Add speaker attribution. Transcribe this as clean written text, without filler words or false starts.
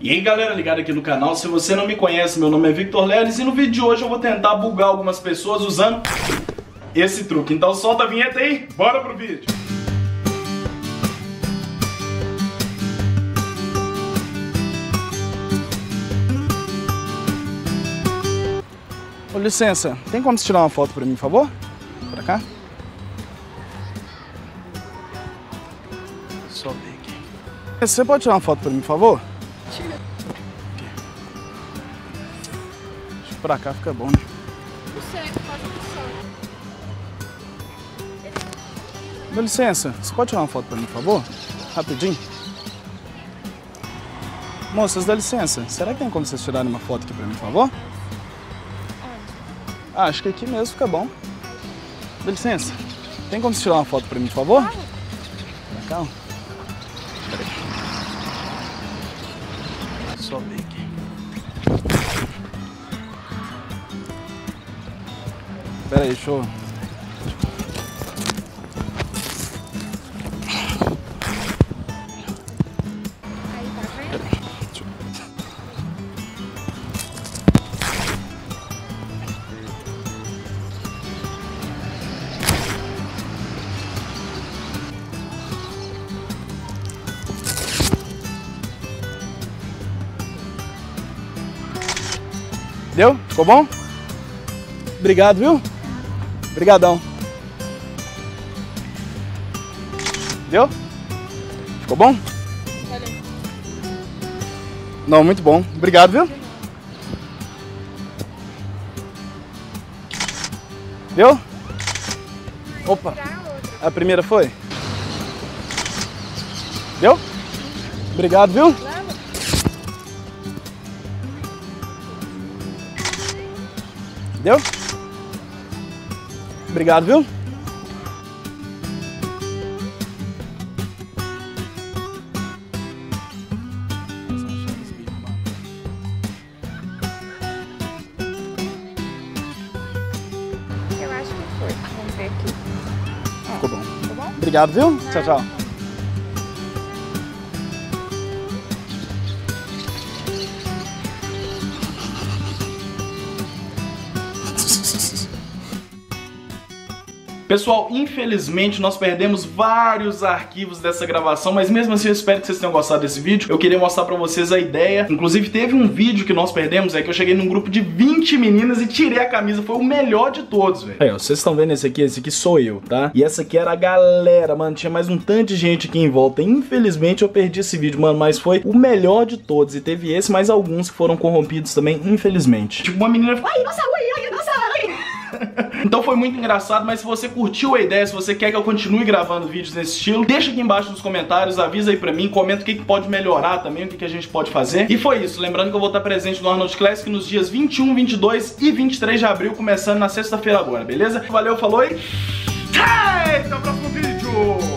Speaker 1: E aí galera, ligado aqui no canal, se você não me conhece, meu nome é Victor Leles e no vídeo de hoje eu vou tentar bugar algumas pessoas usando esse truque. Então solta a vinheta aí, bora pro vídeo! Ô, licença, tem como você tirar uma foto pra mim, por favor? Pra cá? Só ver aqui. Você pode tirar uma foto pra mim, por favor?
Speaker 2: Tira.
Speaker 1: Acho que pra cá fica bom, né?
Speaker 2: Você faz opção.
Speaker 1: Dá licença, você pode tirar uma foto pra mim, por favor? Rapidinho. Moças, dá licença. Será que tem como vocês tirarem uma foto aqui pra mim, por favor? Ah, acho que aqui mesmo fica bom. Dá licença. Tem como você tirar uma foto pra mim, por favor? Pra cá, ó. Pera aí. Só ver aqui. Pera aí, deixa eu...
Speaker 2: Aí, tá vendo?
Speaker 1: Deu? Ficou bom? Obrigado, viu? Obrigadão. Deu? Ficou bom?
Speaker 2: Valeu.
Speaker 1: Não, muito bom. Obrigado, viu? Deu? Opa. A primeira foi? Deu? Obrigado, viu? Deu? Obrigado, viu?
Speaker 2: Eu acho que foi. Vamos ver aqui.
Speaker 1: Ficou bom.
Speaker 2: Ficou bom?
Speaker 1: Obrigado, viu? Tchau, tchau. Pessoal, infelizmente nós perdemos vários arquivos dessa gravação, mas mesmo assim eu espero que vocês tenham gostado desse vídeo. Eu queria mostrar pra vocês a ideia. Inclusive teve um vídeo que nós perdemos, que eu cheguei num grupo de 20 meninas e tirei a camisa. Foi o melhor de todos, velho. Aí, ó, vocês estão vendo esse aqui sou eu, tá? E essa aqui era a galera, mano. Tinha mais um tanto de gente aqui em volta. Infelizmente eu perdi esse vídeo, mano, mas foi o melhor de todos. E teve esse, mais alguns que foram corrompidos também, infelizmente. Tipo, uma menina falou, ai, nossa, ai, nossa, ai. Então foi muito engraçado, mas se você curtiu a ideia, se você quer que eu continue gravando vídeos nesse estilo, deixa aqui embaixo nos comentários, avisa aí pra mim, comenta o que pode melhorar também, o que a gente pode fazer. E foi isso, lembrando que eu vou estar presente no Arnold Classic nos dias 21, 22 e 23 de abril, começando na sexta-feira agora, beleza? Valeu, falou e... até o próximo vídeo!